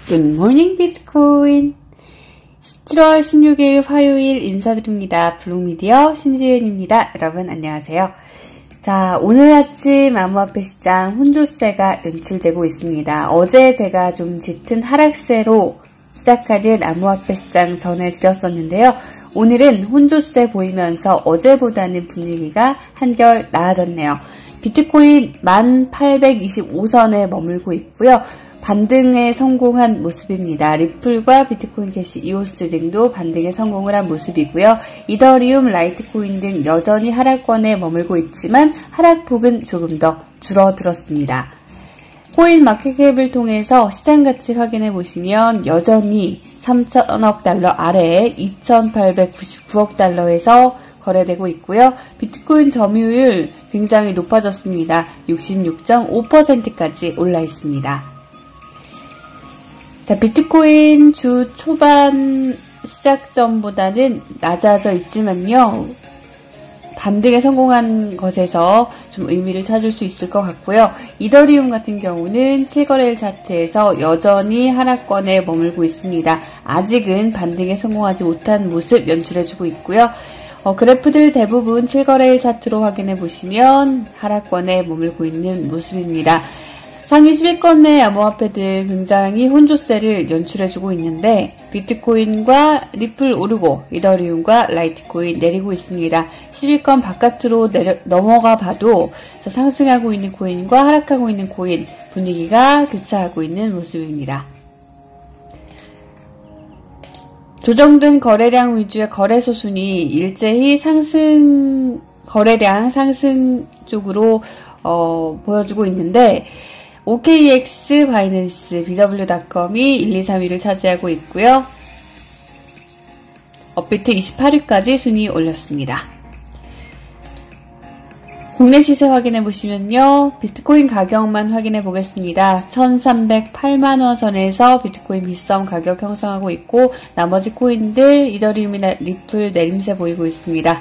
굿모닝 비트코인 7월 16일 화요일 인사드립니다. 블록미디어 신지은입니다. 여러분 안녕하세요. 자, 오늘 아침 암호화폐 시장 혼조세가 연출되고 있습니다. 어제 제가 좀 짙은 하락세로 시작하는 암호화폐 시장 전해드렸었는데요. 오늘은 혼조세 보이면서 어제보다는 분위기가 한결 나아졌네요. 비트코인 1825선에 머물고 있고요. 반등에 성공한 모습입니다. 리플과 비트코인 캐시, 이오스 등도 반등에 성공을 한 모습이고요. 이더리움, 라이트코인 등 여전히 하락권에 머물고 있지만 하락폭은 조금 더 줄어들었습니다. 코인 마켓캡을 통해서 시장 가치 확인해 보시면 여전히 3천억 달러 아래에 2,899억 달러에서 거래되고 있고요. 비트코인 점유율 굉장히 높아졌습니다. 66.5%까지 올라 있습니다. 자, 비트코인 주 초반 시작점보다는 낮아져 있지만요. 반등에 성공한 것에서 좀 의미를 찾을 수 있을 것 같고요. 이더리움 같은 경우는 7거래일 차트에서 여전히 하락권에 머물고 있습니다. 아직은 반등에 성공하지 못한 모습 연출해주고 있고요. 그래프들 대부분 7거래일 차트로 확인해 보시면 하락권에 머물고 있는 모습입니다. 상위 10위권 내 암호화폐들 굉장히 혼조세를 연출해주고 있는데 비트코인과 리플 오르고 이더리움과 라이트코인 내리고 있습니다. 10위권 바깥으로 넘어가 봐도 상승하고 있는 코인과 하락하고 있는 코인 분위기가 교차하고 있는 모습입니다. 조정된 거래량 위주의 거래소 순위 일제히 거래량 상승 쪽으로 보여주고 있는데 OKX, 바이낸스, BW.com이 1, 2, 3위를 차지하고 있고요. 업비트 28위까지 순위 올렸습니다. 국내 시세 확인해 보시면요. 비트코인 가격만 확인해 보겠습니다. 1308만원 선에서 비트코인 빗썸 가격 형성하고 있고 나머지 코인들 이더리움이나 리플 내림세 보이고 있습니다.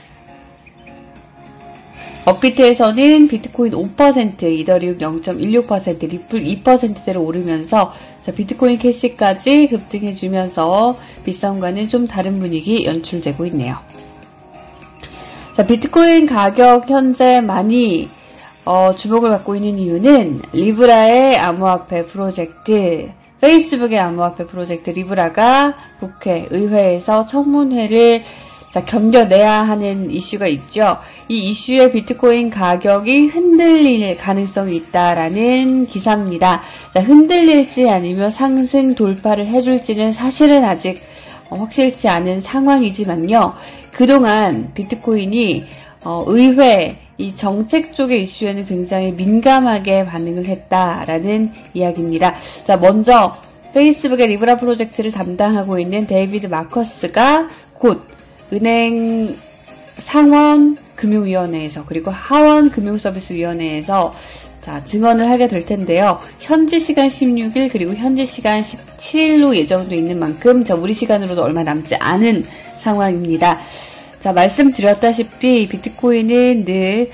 업비트에서는 비트코인 5%, 이더리움 0.16%, 리플 2%대로 오르면서 비트코인 캐시까지 급등해주면서 빗썸과는 좀 다른 분위기 연출되고 있네요. 자, 비트코인 가격 현재 많이 주목을 받고 있는 이유는 리브라의 암호화폐 프로젝트, 페이스북의 암호화폐 프로젝트 리브라가 국회, 의회에서 청문회를 견뎌내야 하는 이슈가 있죠. 이 이슈에 비트코인 가격이 흔들릴 가능성이 있다라는 기사입니다. 자, 흔들릴지 아니면 상승 돌파를 해줄지는 사실은 아직 확실치 않은 상황이지만요. 그동안 비트코인이 의회, 이 정책 쪽의 이슈에는 굉장히 민감하게 반응을 했다라는 이야기입니다. 자, 먼저 페이스북의 리브라 프로젝트를 담당하고 있는 데이비드 마커스가 곧 은행 상원 금융위원회에서 그리고 하원 금융서비스위원회에서 증언을 하게 될 텐데요. 현지 시간 16일 그리고 현지 시간 17일로 예정돼 있는 만큼 우리 시간으로도 얼마 남지 않은 상황입니다. 자, 말씀드렸다시피 비트코인은 늘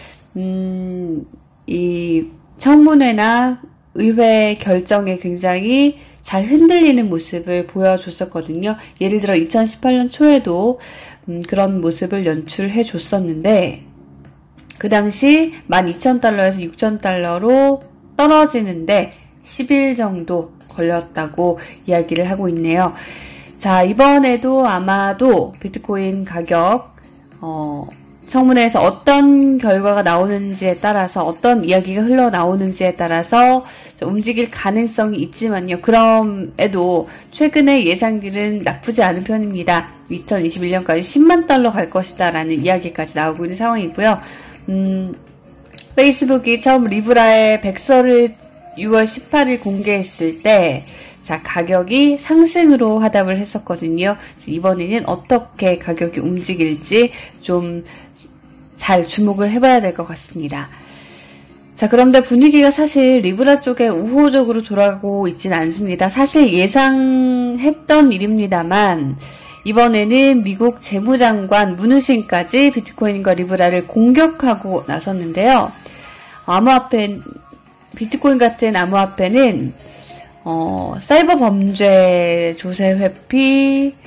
이 청문회나 의회 결정에 굉장히 잘 흔들리는 모습을 보여줬었거든요. 예를 들어 2018년 초에도 그런 모습을 연출해 줬었는데 그 당시 12,000달러에서 6,000달러로 떨어지는데 10일 정도 걸렸다고 이야기를 하고 있네요. 자, 이번에도 아마도 비트코인 가격 청문회에서 어떤 결과가 나오는지에 따라서 어떤 이야기가 흘러나오는지에 따라서 움직일 가능성이 있지만요. 그럼에도 최근의 예상들은 나쁘지 않은 편입니다. 2021년까지 10만 달러 갈 것이다 라는 이야기까지 나오고 있는 상황이고요. 페이스북이 처음 리브라의 백서를 6월 18일 공개했을 때 가격이 상승으로 하답을 했었거든요. 이번에는 어떻게 가격이 움직일지 좀 잘 주목을 해봐야 될 것 같습니다. 자, 그런데 분위기가 사실 리브라 쪽에 우호적으로 돌아가고 있지는 않습니다. 사실 예상했던 일입니다만 이번에는 미국 재무장관 무누신까지 비트코인과 리브라를 공격하고 나섰는데요. 비트코인 같은 암호화폐는 사이버 범죄 조세 회피,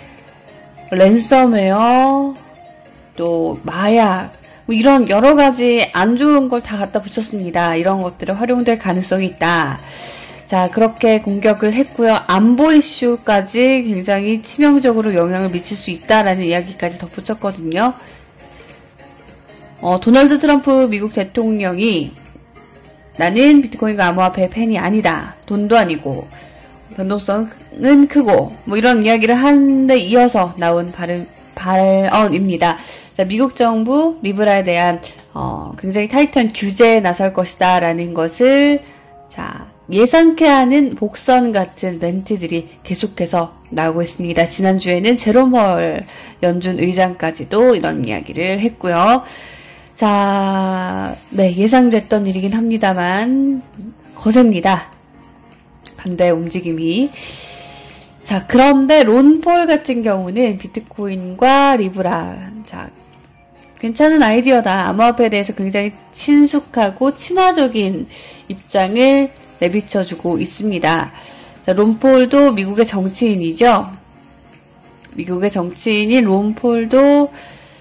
랜섬웨어, 또 마약, 뭐 이런 여러 가지 안 좋은 걸 다 갖다 붙였습니다. 이런 것들이 활용될 가능성이 있다. 자, 그렇게 공격을 했고요. 안보 이슈까지 굉장히 치명적으로 영향을 미칠 수 있다라는 이야기까지 덧붙였거든요. 도널드 트럼프 미국 대통령이 나는 비트코인과 암호화폐의 팬이 아니다. 돈도 아니고 변동성은 크고 뭐 이런 이야기를 하는데 이어서 나온 발언입니다. 자, 미국 정부 리브라에 대한 굉장히 타이트한 규제에 나설 것이다 라는 것을 자 예상케 하는 복선 같은 멘트들이 계속해서 나오고 있습니다. 지난주에는 제롬 펄 연준 의장까지도 이런 이야기를 했고요. 자, 네, 예상됐던 일이긴 합니다만 거셉니다. 반대의 움직임이. 자, 그런데 론폴 같은 경우는 비트코인과 리브라, 자, 괜찮은 아이디어다. 암호화폐에 대해서 굉장히 친숙하고 친화적인 입장을 내비쳐주고 있습니다. 자, 론폴도 미국의 정치인이죠. 미국의 정치인인 론폴도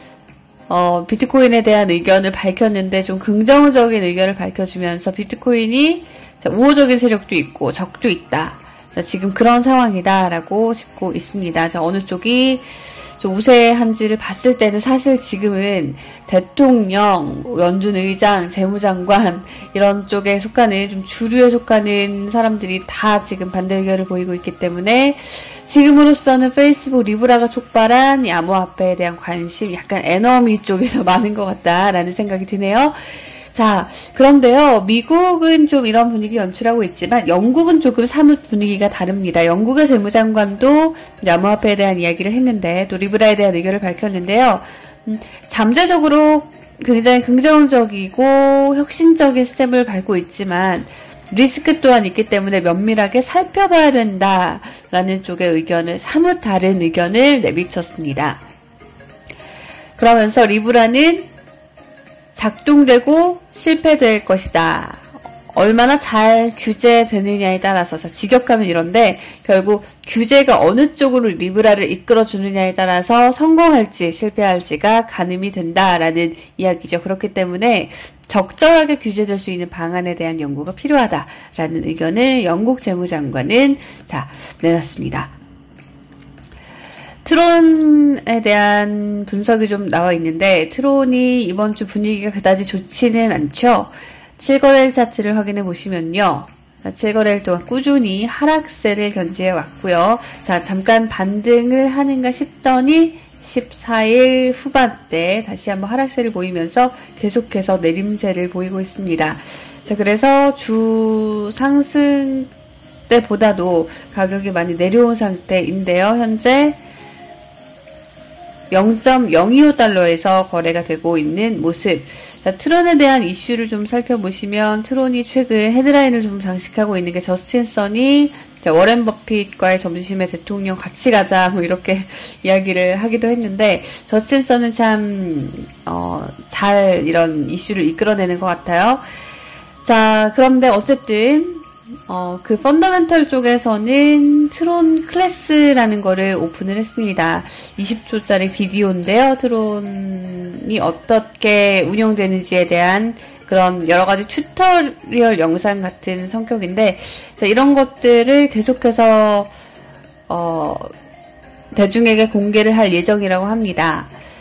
비트코인에 대한 의견을 밝혔는데 좀 긍정적인 의견을 밝혀주면서 비트코인이 자, 우호적인 세력도 있고 적도 있다. 자, 지금 그런 상황이다라고 짚고 있습니다. 자, 어느 쪽이 좀 우세한지를 봤을 때는 사실 지금은 대통령, 연준 의장, 재무장관 이런 쪽에 속하는 좀 주류에 속하는 사람들이 다 지금 반대 의견을 보이고 있기 때문에 지금으로서는 페이스북 리브라가 촉발한 이 암호화폐에 대한 관심 약간 에너미 쪽에서 많은 것 같다라는 생각이 드네요. 자, 그런데요, 미국은 좀 이런 분위기 연출하고 있지만 영국은 조금 사뭇 분위기가 다릅니다. 영국의 재무장관도 암호화폐에 대한 이야기를 했는데 또 리브라에 대한 의견을 밝혔는데요. 잠재적으로 굉장히 긍정적이고 혁신적인 스텝을 밟고 있지만 리스크 또한 있기 때문에 면밀하게 살펴봐야 된다라는 쪽의 의견을 사뭇 다른 의견을 내비쳤습니다. 그러면서 리브라는 작동되고 실패될 것이다. 얼마나 잘 규제되느냐에 따라서 자, 직역하면 이런데 결국 규제가 어느 쪽으로 리브라를 이끌어주느냐에 따라서 성공할지 실패할지가 가늠이 된다라는 이야기죠. 그렇기 때문에 적절하게 규제될 수 있는 방안에 대한 연구가 필요하다라는 의견을 영국 재무장관은 자 내놨습니다. 트론에 대한 분석이 좀 나와 있는데 트론이 이번 주 분위기가 그다지 좋지는 않죠. 7거래일 차트를 확인해 보시면요. 7거래일 동안 꾸준히 하락세를 견지해 왔고요. 자, 잠깐 반등을 하는가 싶더니 14일 후반대 다시 한번 하락세를 보이면서 계속해서 내림세를 보이고 있습니다. 자, 그래서 주 상승 때보다도 가격이 많이 내려온 상태인데요. 현재 0.025달러에서 거래가 되고 있는 모습. 자, 트론에 대한 이슈를 좀 살펴보시면 트론이 최근 헤드라인을 좀 장식하고 있는 게 저스틴 선이 워렌 버핏과의 점심에 대통령 같이 가자 뭐 이렇게 이야기를 하기도 했는데 저스틴 선은 참 잘 이런 이슈를 이끌어내는 것 같아요. 자, 그런데 어쨌든 그 펀더멘털 쪽에서는 트론 클래스라는 거를 오픈을 했습니다. 20초짜리 비디오인데요. 트론이 어떻게 운영되는지에 대한 그런 여러 가지 튜토리얼 영상 같은 성격인데, 자, 이런 것들을 계속해서, 대중에게 공개를 할 예정이라고 합니다.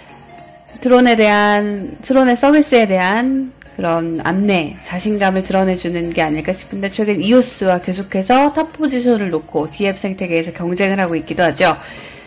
트론의 서비스에 대한 그런 안내, 자신감을 드러내주는 게 아닐까 싶은데 최근 이오스와 계속해서 탑 포지션을 놓고 DF 생태계에서 경쟁을 하고 있기도 하죠.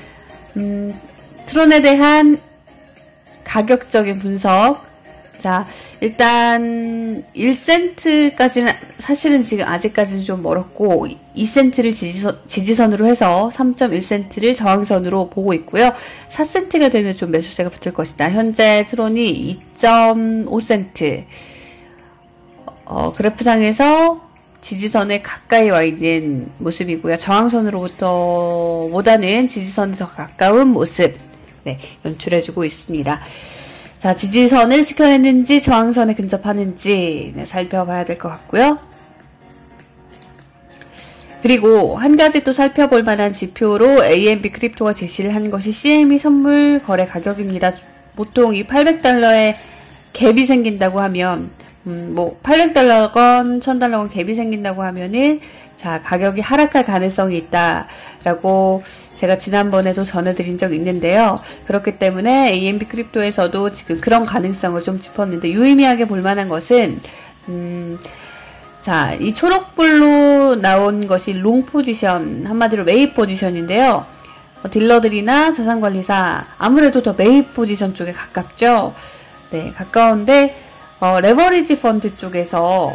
트론에 대한 가격적인 분석. 자, 일단 1센트까지는 사실은 지금 아직까지는 좀 멀었고 2센트를 지지선으로 해서 3.1센트를 저항선으로 보고 있고요. 4센트가 되면 좀 매수세가 붙을 것이다. 현재 트론이 2.5센트 그래프상에서 지지선에 가까이 와 있는 모습이고요. 저항선으로부터보다는 지지선에 더 가까운 모습 연출해주고 있습니다. 자, 지지선을 지켜냈는지 저항선에 근접하는지 살펴봐야 될 것 같고요. 그리고 한 가지 또 살펴볼 만한 지표로 AMB 크립토가 제시를 한 것이 CME 선물 거래 가격입니다. 보통 이 800달러에 갭이 생긴다고 하면, 800달러건 1000달러건 갭이 생긴다고 하면은, 자, 가격이 하락할 가능성이 있다라고 제가 지난번에도 전해드린 적이 있는데요. 그렇기 때문에 AMB 크립토에서도 지금 그런 가능성을 좀 짚었는데, 유의미하게 볼 만한 것은, 자, 이 초록불로 나온 것이 롱 포지션, 한마디로 매입 포지션인데요. 딜러들이나 자산관리사, 아무래도 더 매입 포지션 쪽에 가깝죠. 네, 가까운데, 레버리지 펀드 쪽에서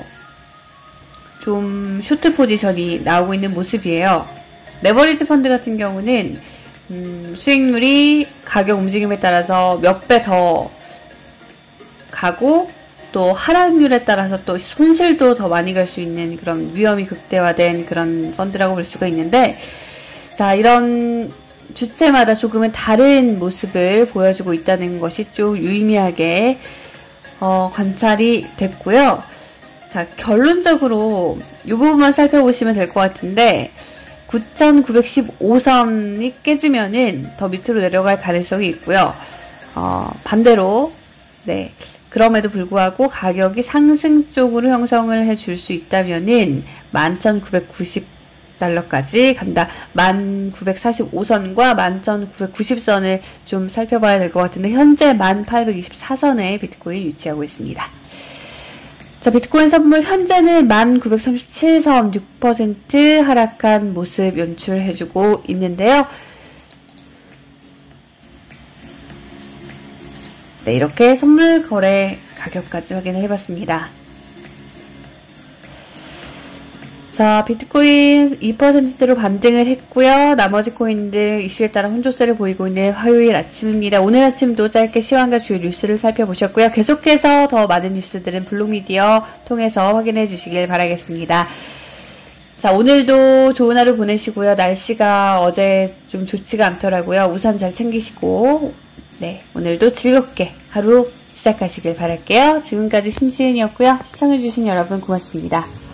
좀 쇼트 포지션이 나오고 있는 모습이에요. 레버리지 펀드 같은 경우는, 수익률이 가격 움직임에 따라서 몇 배 더 가고, 또 하락률에 따라서 또 손실도 더 많이 갈 수 있는 그런 위험이 극대화된 그런 펀드라고 볼 수가 있는데, 자, 이런 주체마다 조금은 다른 모습을 보여주고 있다는 것이 좀 유의미하게 관찰이 됐고요. 자, 결론적으로 이 부분만 살펴보시면 될 것 같은데, 9,915선이 깨지면은 더 밑으로 내려갈 가능성이 있고요. 반대로, 네. 그럼에도 불구하고 가격이 상승 쪽으로 형성을 해줄 수 있다면은 11,990달러까지 간다. 1,945선과 11,990선을 좀 살펴봐야 될 것 같은데, 현재 1,824선에 비트코인 위치하고 있습니다. 자, 비트코인 선물 현재는 1,937선 6% 하락한 모습 연출해주고 있는데요. 네, 이렇게 선물 거래 가격까지 확인을 해봤습니다. 자, 비트코인 2%대로 반등을 했고요. 나머지 코인들 이슈에 따라 혼조세를 보이고 있는 화요일 아침입니다. 오늘 아침도 짧게 시황과 주요 뉴스를 살펴보셨고요. 계속해서 더 많은 뉴스들은 블록미디어 통해서 확인해 주시길 바라겠습니다. 자, 오늘도 좋은 하루 보내시고요. 날씨가 어제 좀 좋지가 않더라고요. 우산 잘 챙기시고, 네, 오늘도 즐겁게 하루 시작하시길 바랄게요. 지금까지 신지은이었고요. 시청해주신 여러분 고맙습니다.